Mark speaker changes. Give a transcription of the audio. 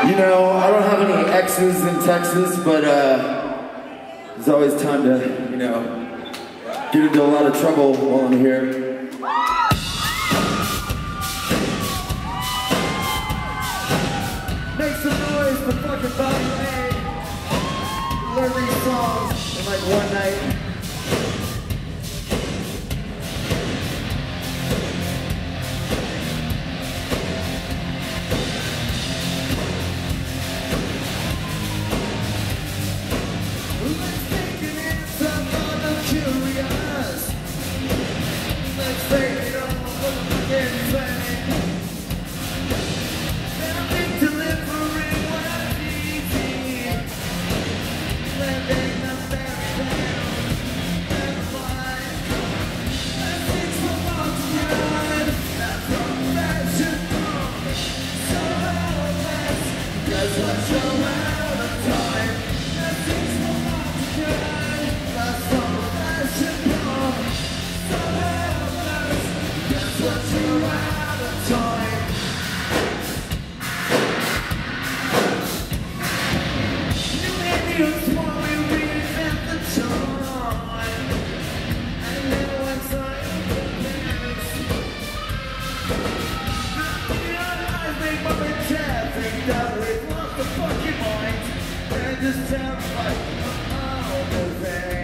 Speaker 1: You know, I don't have any exes in Texas, but there's always time to, you know, get into a lot of trouble while I'm here. Make some noise for fucking Bobby Ray. Learn these songs in like one night. Just tell me all the things.